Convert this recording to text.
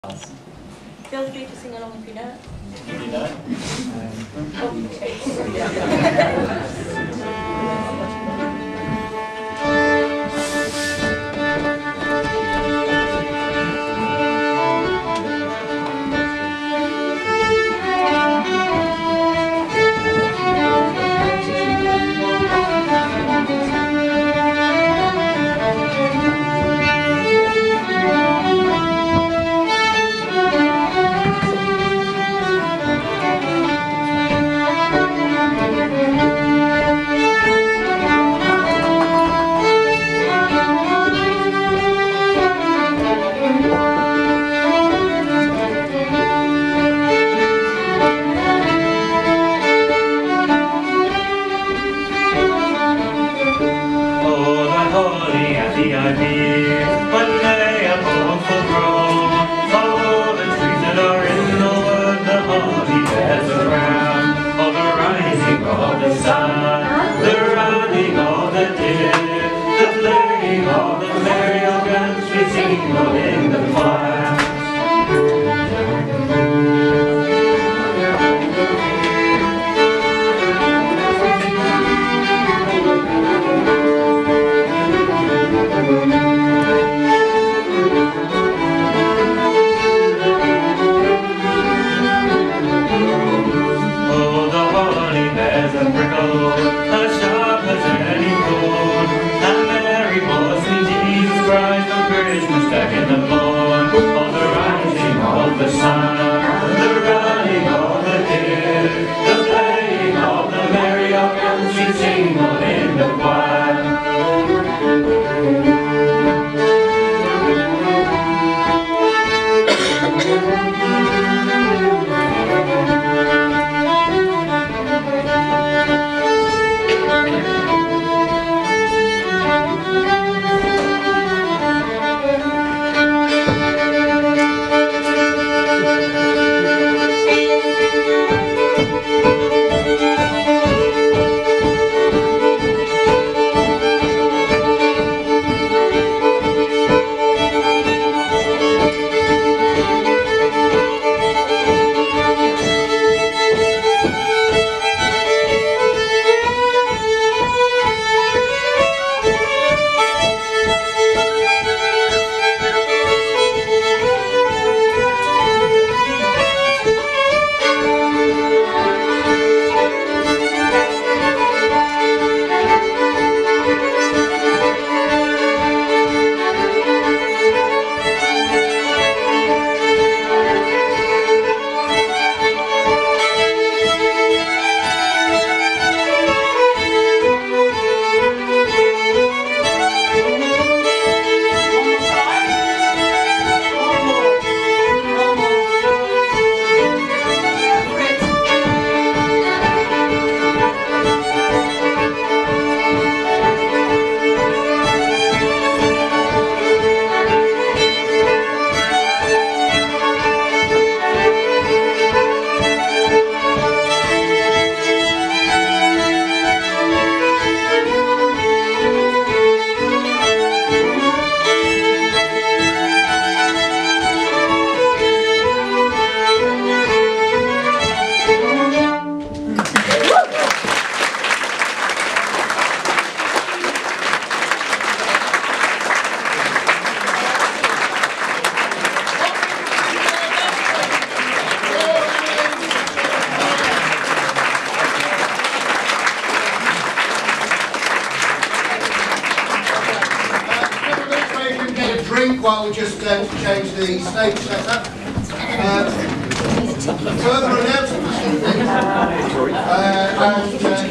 Feel free to sing along if you know. You know? One day a both will grow. All the trees that are in the wood, the holly bears around. Oh, the rising of the sun, the running of the deer, the playing of the merry organs, we sing all in the choir. As sharp as any thorn, and Mary was in Jesus Christ on Christmas Day in the morn. Oh, the rising of the sun, the running of the deer, the playing of the merry organs, we sing all in the choir. While we just change the stage setup. Further announcements, and